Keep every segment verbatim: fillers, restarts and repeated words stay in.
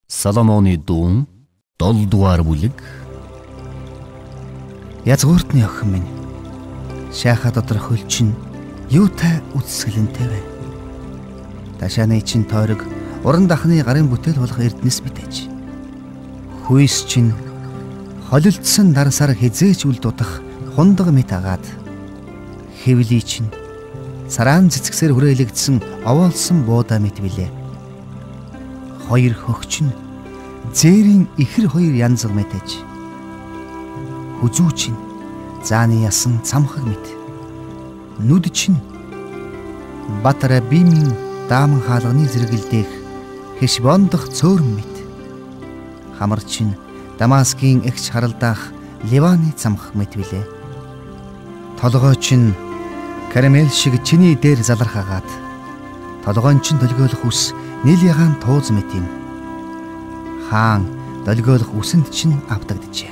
Соломоны дуун долдугаар бүлэг. Язгууртны охин минь, шааха дотор хөл чинь юутай үсгэлэнтэй вэ? Ташааны чинь тойрог уран дахны гарын бүтээл болох эрдэнэс мэдээж. Хүйс чинь холилдсон дарсаар хизээч үл дутах хундаг мэт агаад, хэвлий чинь сараан цэцгсээр хүрээлэгдсэн овоолсон буудаа мэт билээ. Хоёр хөгч нь зээрийн ихэр хоёр янзг мэтэж. Хүзүү чинь зааны ясан цамхаг мэт. Нүд чинь Батара бимийн дааман хаалганы зэрэгэлдээх Хешбондох цөөрөн мэт. Хамар чинь Дамаскийн эгч харалдаах Ливаны цамхаг мэт билээ. Толгой чинь карамел шиг чиний дээр залархаагаад, толгойн чинь төлгөөлөх ус нийл ягаан тууз мэт юм. Хаан долгиолох үсэнд чинь автагджээ.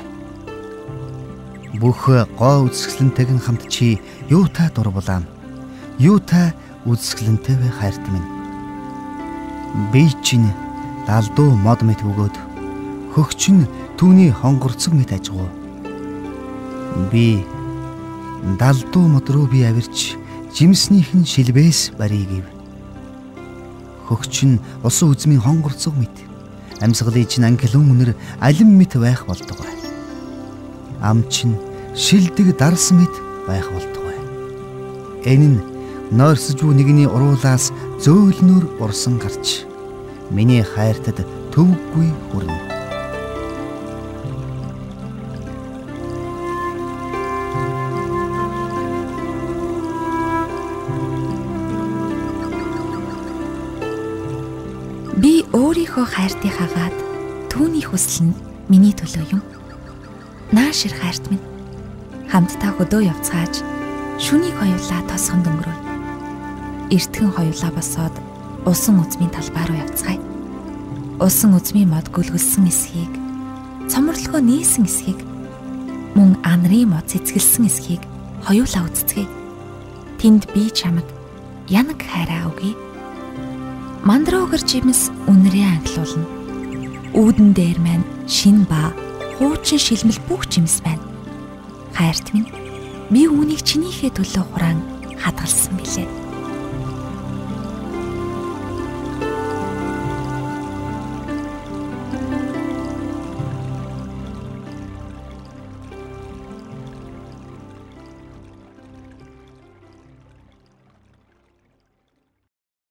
Бүх гоо үзэсгэлэнтэйгэн хамт чи юутай дурбулаам, юутай үзэсгэлэнтэй вэ хайрт минь. Би чинь далдуу мод мэт өгөөд, хөгч нь түүний хонгорцог мэт ажгуу. Би далдуу мод руу би авирч жимснийх нь шилбээс барийг ив. Хөгч нь усан үзмийн хонгорцог мэт, амьсгалын чинь ангилан үнэр алим мэт байх болдог. Ам чинь шилдэг дарс мэт байх болдог. Энэ нь нойрсожгүй нэгний уруулаас зөөлнөр урсан гарч миний хайртад төвөггүй хүрнэ. Би өөрийнхөө хайртыг хагаад түүний хүсэл нь миний төлөө юм. Наашир хайрт минь, хамтдаа хөдөө явцгааж шүнийг хоёулаа тосгонд өнгөрөв. Эртхэн хоёулаа босоод усан үзмийн талбай руу явцгаая. Усан үзмийн мод гөлгөлсөн эсхийг, цоморлогоо нээсэн эсхийг, мөн анрын мод цэцгэлсэн эсхийг хоёулаа үзцгээе. Тэнд би чамд янаг хайраа өгье. Мандрогэр жимс үнэрээ анхлуулна. Үүдэн дээр маань шин ба хуучин шилмэл бүх жимс байна. Хайрт минь, би үүнийг чинийхээ төлөө хураан хадгалсан билээ.